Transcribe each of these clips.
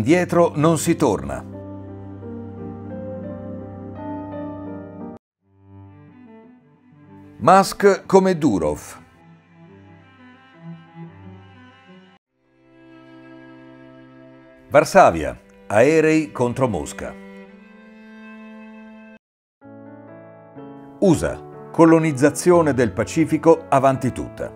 Indietro non si torna. Musk come Durov. Varsavia, aerei contro Mosca. USA, colonizzazione del Pacifico avanti tutta.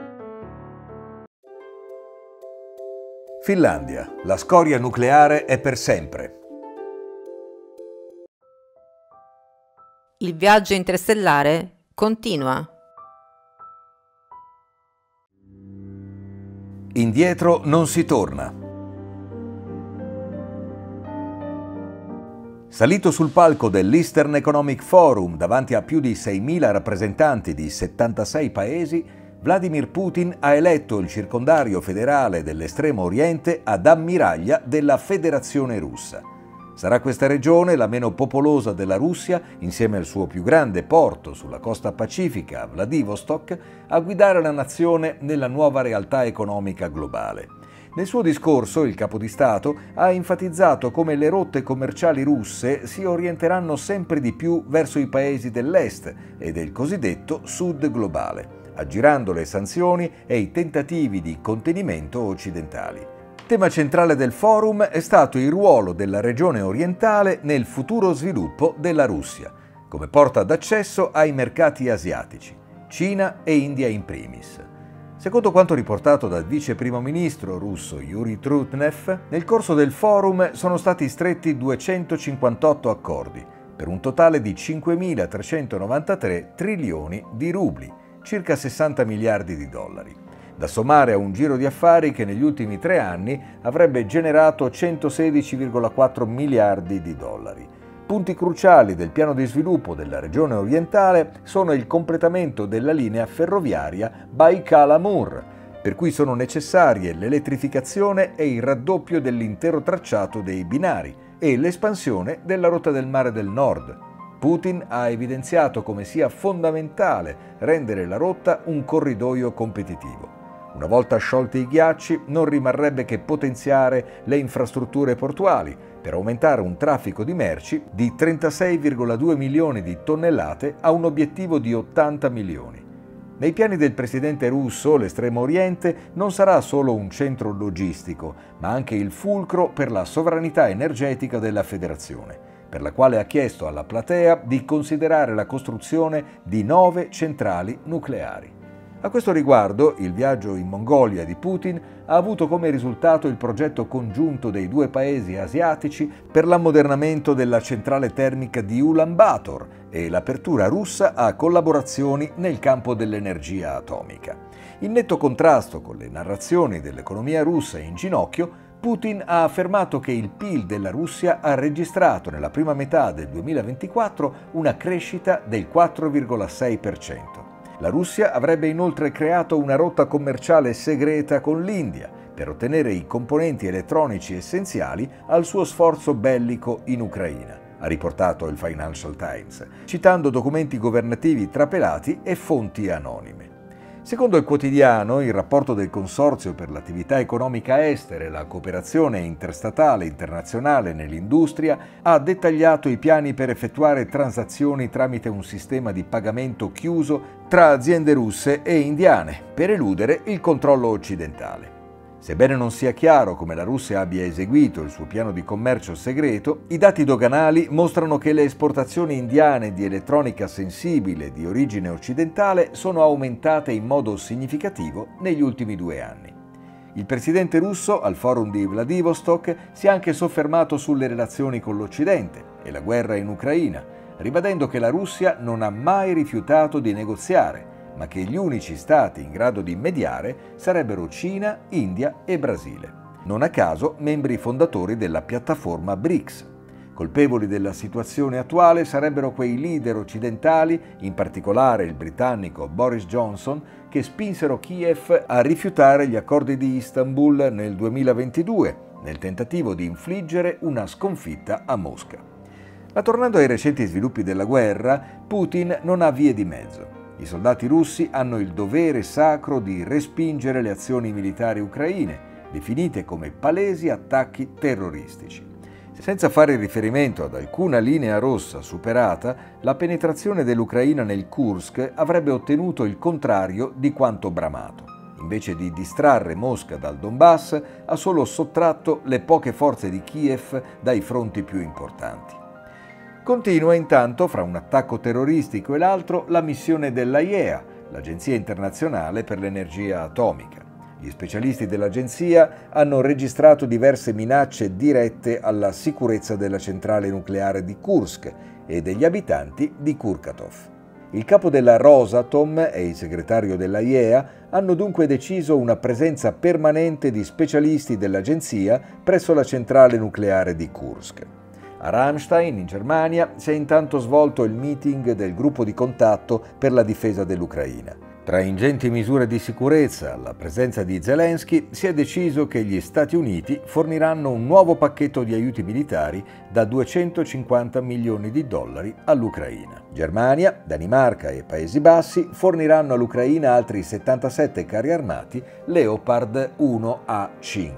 Finlandia, la scoria nucleare è per sempre. Il viaggio interstellare continua. Indietro non si torna. Salito sul palco dell'Eastern Economic Forum davanti a più di 6.000 rappresentanti di 76 paesi, Vladimir Putin ha eletto il circondario federale dell'Estremo Oriente ad ammiraglia della Federazione Russa. Sarà questa regione, la meno popolosa della Russia, insieme al suo più grande porto sulla costa pacifica, Vladivostok, a guidare la nazione nella nuova realtà economica globale. Nel suo discorso, il capo di Stato ha enfatizzato come le rotte commerciali russe si orienteranno sempre di più verso i paesi dell'Est e del cosiddetto Sud globale, aggirando le sanzioni e i tentativi di contenimento occidentali. Tema centrale del forum è stato il ruolo della regione orientale nel futuro sviluppo della Russia, come porta d'accesso ai mercati asiatici, Cina e India in primis. Secondo quanto riportato dal vice primo ministro russo Yuri Trutnev, nel corso del forum sono stati stretti 258 accordi, per un totale di 5.393 trilioni di rubli, circa 60 miliardi di dollari, da sommare a un giro di affari che negli ultimi 3 anni avrebbe generato 116,4 miliardi di dollari. Punti cruciali del piano di sviluppo della regione orientale sono il completamento della linea ferroviaria Baikal-Amur, per cui sono necessarie l'elettrificazione e il raddoppio dell'intero tracciato dei binari e l'espansione della rotta del Mare del Nord. Putin ha evidenziato come sia fondamentale rendere la rotta un corridoio competitivo. Una volta sciolti i ghiacci, non rimarrebbe che potenziare le infrastrutture portuali per aumentare un traffico di merci di 36,2 milioni di tonnellate a un obiettivo di 80 milioni. Nei piani del presidente russo, l'Estremo Oriente non sarà solo un centro logistico, ma anche il fulcro per la sovranità energetica della federazione, per la quale ha chiesto alla platea di considerare la costruzione di 9 centrali nucleari. A questo riguardo, il viaggio in Mongolia di Putin ha avuto come risultato il progetto congiunto dei 2 paesi asiatici per l'ammodernamento della centrale termica di Ulaanbaatar e l'apertura russa a collaborazioni nel campo dell'energia atomica. In netto contrasto con le narrazioni dell'economia russa in ginocchio, Putin ha affermato che il PIL della Russia ha registrato nella prima metà del 2024 una crescita del 4,6%. La Russia avrebbe inoltre creato una rotta commerciale segreta con l'India per ottenere i componenti elettronici essenziali al suo sforzo bellico in Ucraina, ha riportato il Financial Times, citando documenti governativi trapelati e fonti anonime. Secondo il quotidiano, il rapporto del Consorzio per l'attività economica estera e la cooperazione interstatale internazionale nell'industria ha dettagliato i piani per effettuare transazioni tramite un sistema di pagamento chiuso tra aziende russe e indiane per eludere il controllo occidentale. Sebbene non sia chiaro come la Russia abbia eseguito il suo piano di commercio segreto, i dati doganali mostrano che le esportazioni indiane di elettronica sensibile di origine occidentale sono aumentate in modo significativo negli ultimi 2 anni. Il presidente russo, al forum di Vladivostok, si è anche soffermato sulle relazioni con l'Occidente e la guerra in Ucraina, ribadendo che la Russia non ha mai rifiutato di negoziare, ma che gli unici stati in grado di mediare sarebbero Cina, India e Brasile. Non a caso membri fondatori della piattaforma BRICS. Colpevoli della situazione attuale sarebbero quei leader occidentali, in particolare il britannico Boris Johnson, che spinsero Kiev a rifiutare gli accordi di Istanbul nel 2022, nel tentativo di infliggere una sconfitta a Mosca. Ma tornando ai recenti sviluppi della guerra, Putin non ha vie di mezzo. I soldati russi hanno il dovere sacro di respingere le azioni militari ucraine, definite come palesi attacchi terroristici. Senza fare riferimento ad alcuna linea rossa superata, la penetrazione dell'Ucraina nel Kursk avrebbe ottenuto il contrario di quanto bramato. Invece di distrarre Mosca dal Donbass, ha solo sottratto le poche forze di Kiev dai fronti più importanti. Continua intanto, fra un attacco terroristico e l'altro, la missione dell'AIEA, l'Agenzia Internazionale per l'Energia Atomica. Gli specialisti dell'agenzia hanno registrato diverse minacce dirette alla sicurezza della centrale nucleare di Kursk e degli abitanti di Kurchatov. Il capo della Rosatom e il segretario dell'AIEA hanno dunque deciso una presenza permanente di specialisti dell'agenzia presso la centrale nucleare di Kursk. A Ramstein, in Germania, si è intanto svolto il meeting del gruppo di contatto per la difesa dell'Ucraina. Tra ingenti misure di sicurezza alla presenza di Zelensky, si è deciso che gli Stati Uniti forniranno un nuovo pacchetto di aiuti militari da 250 milioni di dollari all'Ucraina. Germania, Danimarca e Paesi Bassi forniranno all'Ucraina altri 77 carri armati Leopard 1A5.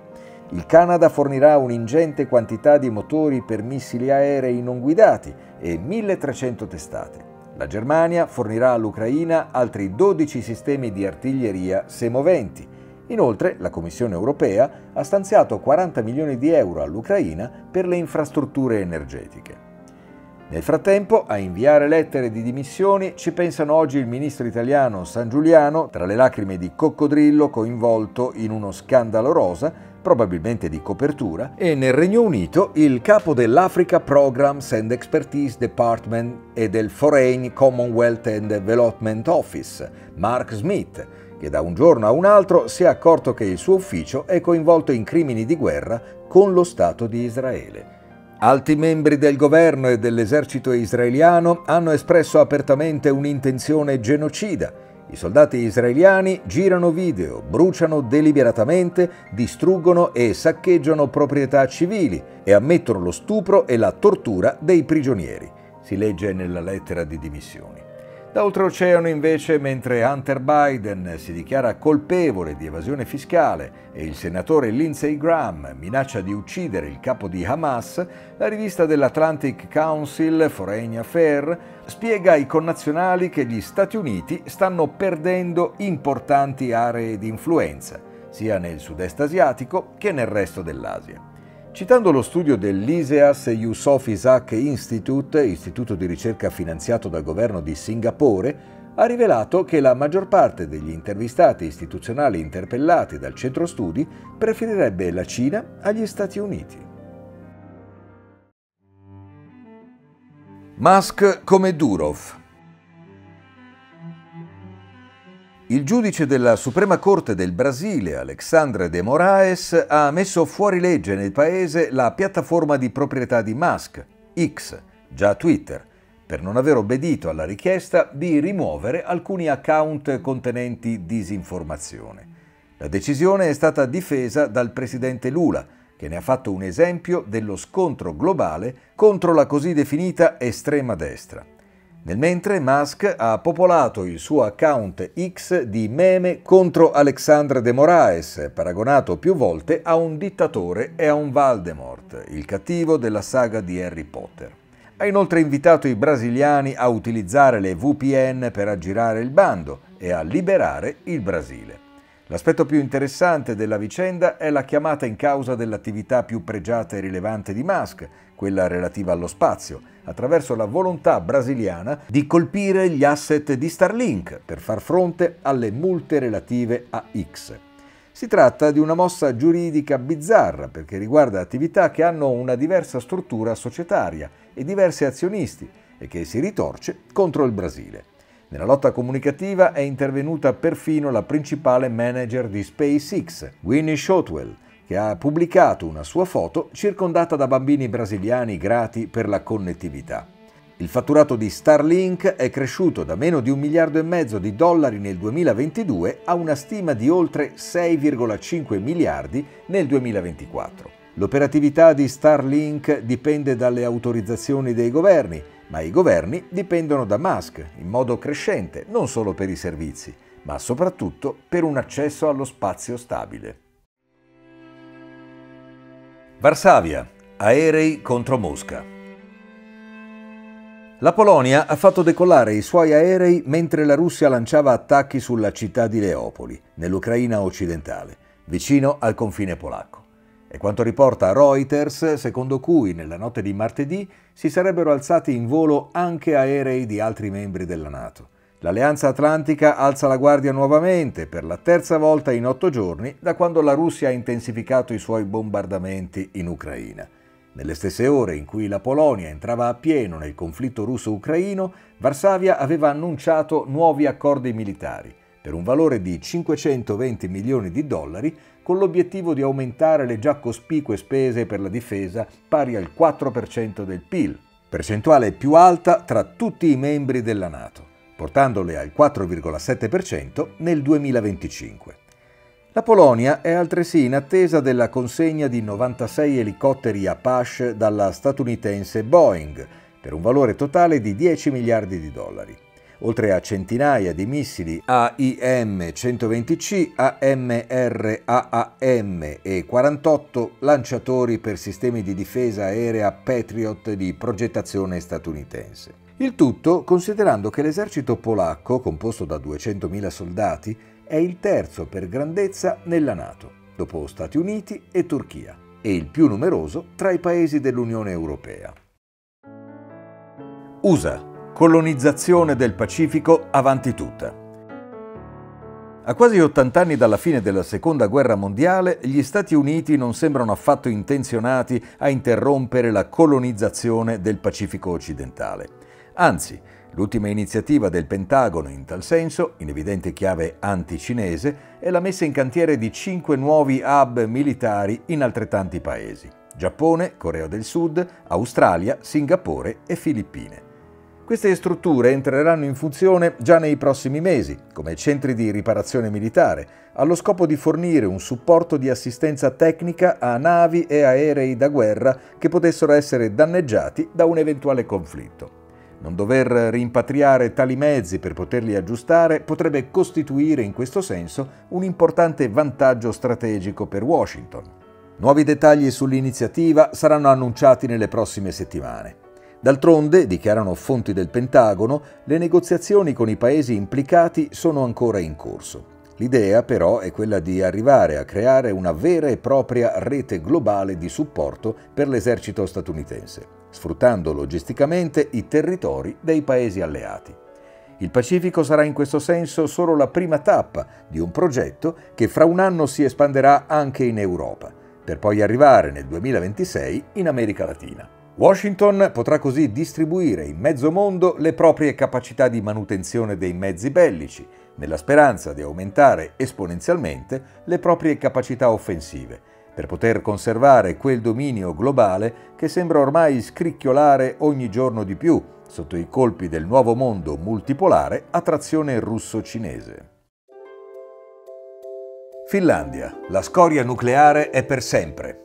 Il Canada fornirà un'ingente quantità di motori per missili aerei non guidati e 1.300 testate. La Germania fornirà all'Ucraina altri 12 sistemi di artiglieria semoventi. Inoltre, la Commissione europea ha stanziato 40 milioni di euro all'Ucraina per le infrastrutture energetiche. Nel frattempo, a inviare lettere di dimissioni ci pensano oggi il ministro italiano Sangiuliano, tra le lacrime di coccodrillo coinvolto in uno scandalo rosa, probabilmente di copertura, e nel Regno Unito il capo dell'Africa Programs and Expertise Department e del Foreign Commonwealth and Development Office, Mark Smith, che da un giorno a un altro si è accorto che il suo ufficio è coinvolto in crimini di guerra con lo Stato di Israele. Alti membri del governo e dell'esercito israeliano hanno espresso apertamente un'intenzione genocida. I soldati israeliani girano video, bruciano deliberatamente, distruggono e saccheggiano proprietà civili e ammettono lo stupro e la tortura dei prigionieri, si legge nella lettera di dimissioni. Da oltreoceano invece, mentre Hunter Biden si dichiara colpevole di evasione fiscale e il senatore Lindsey Graham minaccia di uccidere il capo di Hamas, la rivista dell'Atlantic Council Foreign Affairs spiega ai connazionali che gli Stati Uniti stanno perdendo importanti aree di influenza, sia nel sud-est asiatico che nel resto dell'Asia. Citando lo studio dell'ISEAS Yusof Ishak Institute, istituto di ricerca finanziato dal governo di Singapore, ha rivelato che la maggior parte degli intervistati istituzionali interpellati dal centro studi preferirebbe la Cina agli Stati Uniti. Musk come Durov. Il giudice della Suprema Corte del Brasile, Alexandre de Moraes, ha messo fuori legge nel paese la piattaforma di proprietà di Musk, X, già Twitter, per non aver obbedito alla richiesta di rimuovere alcuni account contenenti disinformazione. La decisione è stata difesa dal presidente Lula, che ne ha fatto un esempio dello scontro globale contro la così definita estrema destra. Nel mentre Musk ha popolato il suo account X di meme contro Alexandre de Moraes, paragonato più volte a un dittatore e a un Voldemort, il cattivo della saga di Harry Potter. Ha inoltre invitato i brasiliani a utilizzare le VPN per aggirare il bando e a liberare il Brasile. L'aspetto più interessante della vicenda è la chiamata in causa dell'attività più pregiata e rilevante di Musk, quella relativa allo spazio, attraverso la volontà brasiliana di colpire gli asset di Starlink per far fronte alle multe relative a X. Si tratta di una mossa giuridica bizzarra perché riguarda attività che hanno una diversa struttura societaria e diversi azionisti e che si ritorce contro il Brasile. Nella lotta comunicativa è intervenuta perfino la principale manager di SpaceX, Winnie Shotwell, che ha pubblicato una sua foto circondata da bambini brasiliani grati per la connettività. Il fatturato di Starlink è cresciuto da meno di $1,5 miliardi nel 2022 a una stima di oltre 6,5 miliardi nel 2024. L'operatività di Starlink dipende dalle autorizzazioni dei governi, ma i governi dipendono da Musk in modo crescente, non solo per i servizi, ma soprattutto per un accesso allo spazio stabile. Varsavia, aerei contro Mosca. La Polonia ha fatto decollare i suoi aerei mentre la Russia lanciava attacchi sulla città di Leopoli, nell'Ucraina occidentale, vicino al confine polacco. È quanto riporta Reuters, secondo cui nella notte di martedì si sarebbero alzati in volo anche aerei di altri membri della NATO. L'Alleanza Atlantica alza la guardia nuovamente per la terza volta in 8 giorni da quando la Russia ha intensificato i suoi bombardamenti in Ucraina. Nelle stesse ore in cui la Polonia entrava a pieno nel conflitto russo-ucraino, Varsavia aveva annunciato nuovi accordi militari per un valore di 520 milioni di dollari con l'obiettivo di aumentare le già cospicue spese per la difesa pari al 4% del PIL, percentuale più alta tra tutti i membri della NATO, portandole al 4,7% nel 2025. La Polonia è altresì in attesa della consegna di 96 elicotteri Apache dalla statunitense Boeing, per un valore totale di 10 miliardi di dollari, oltre a centinaia di missili AIM-120C, AMRAAM e 48 lanciatori per sistemi di difesa aerea Patriot di progettazione statunitense. Il tutto considerando che l'esercito polacco, composto da 200.000 soldati, è il terzo per grandezza nella NATO, dopo Stati Uniti e Turchia, e il più numeroso tra i paesi dell'Unione Europea. USA. Colonizzazione del Pacifico avanti tutta. A quasi 80 anni dalla fine della Seconda Guerra Mondiale, gli Stati Uniti non sembrano affatto intenzionati a interrompere la colonizzazione del Pacifico occidentale. Anzi, l'ultima iniziativa del Pentagono in tal senso, in evidente chiave anti-cinese, è la messa in cantiere di 5 nuovi hub militari in altrettanti paesi: Giappone, Corea del Sud, Australia, Singapore e Filippine. Queste strutture entreranno in funzione già nei prossimi mesi, come centri di riparazione militare, allo scopo di fornire un supporto di assistenza tecnica a navi e aerei da guerra che potessero essere danneggiati da un eventuale conflitto. Non dover rimpatriare tali mezzi per poterli aggiustare potrebbe costituire in questo senso un importante vantaggio strategico per Washington. Nuovi dettagli sull'iniziativa saranno annunciati nelle prossime settimane. D'altronde, dichiarano fonti del Pentagono, le negoziazioni con i paesi implicati sono ancora in corso. L'idea però è quella di arrivare a creare una vera e propria rete globale di supporto per l'esercito statunitense, sfruttando logisticamente i territori dei paesi alleati. Il Pacifico sarà in questo senso solo la prima tappa di un progetto che fra un anno si espanderà anche in Europa, per poi arrivare nel 2026 in America Latina. Washington potrà così distribuire in mezzo mondo le proprie capacità di manutenzione dei mezzi bellici, nella speranza di aumentare esponenzialmente le proprie capacità offensive, per poter conservare quel dominio globale che sembra ormai scricchiolare ogni giorno di più sotto i colpi del nuovo mondo multipolare a trazione russo-cinese. Finlandia. La scoria nucleare è per sempre.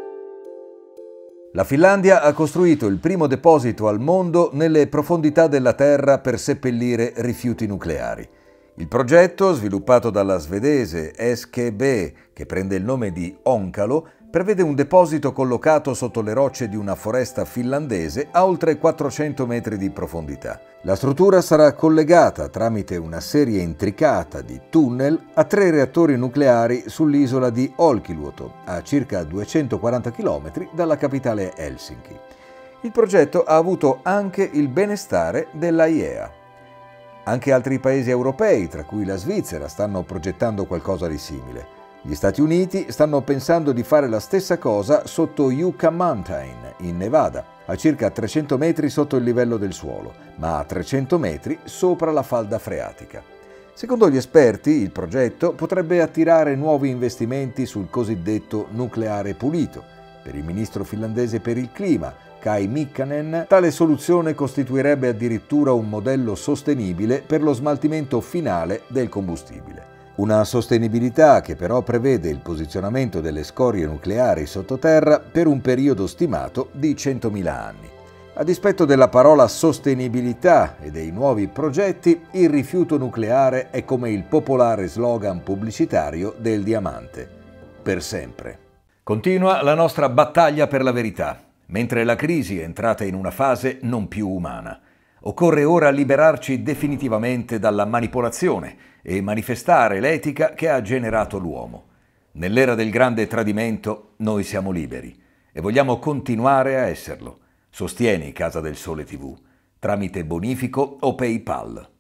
La Finlandia ha costruito il primo deposito al mondo nelle profondità della Terra per seppellire rifiuti nucleari. Il progetto, sviluppato dalla svedese SKB, che prende il nome di Onkalo, prevede un deposito collocato sotto le rocce di una foresta finlandese a oltre 400 metri di profondità. La struttura sarà collegata tramite una serie intricata di tunnel a 3 reattori nucleari sull'isola di Olkiluoto, a circa 240 km dalla capitale Helsinki. Il progetto ha avuto anche il benestare dell'AIEA. Anche altri paesi europei, tra cui la Svizzera, stanno progettando qualcosa di simile. Gli Stati Uniti stanno pensando di fare la stessa cosa sotto Yucca Mountain, in Nevada, a circa 300 metri sotto il livello del suolo, ma a 300 metri sopra la falda freatica. Secondo gli esperti, il progetto potrebbe attirare nuovi investimenti sul cosiddetto nucleare pulito. Per il ministro finlandese per il clima, Kai Mikkonen, tale soluzione costituirebbe addirittura un modello sostenibile per lo smaltimento finale del combustibile. Una sostenibilità che però prevede il posizionamento delle scorie nucleari sottoterra per un periodo stimato di 100.000 anni. A dispetto della parola sostenibilità e dei nuovi progetti, il rifiuto nucleare è come il popolare slogan pubblicitario del diamante: per sempre. Continua la nostra battaglia per la verità, mentre la crisi è entrata in una fase non più umana. Occorre ora liberarci definitivamente dalla manipolazione e manifestare l'etica che ha generato l'uomo. Nell'era del grande tradimento noi siamo liberi e vogliamo continuare a esserlo. Sostieni Casa del Sole TV tramite bonifico o PayPal.